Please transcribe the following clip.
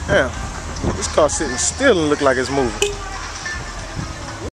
Damn, this car sitting still and look like it's moving.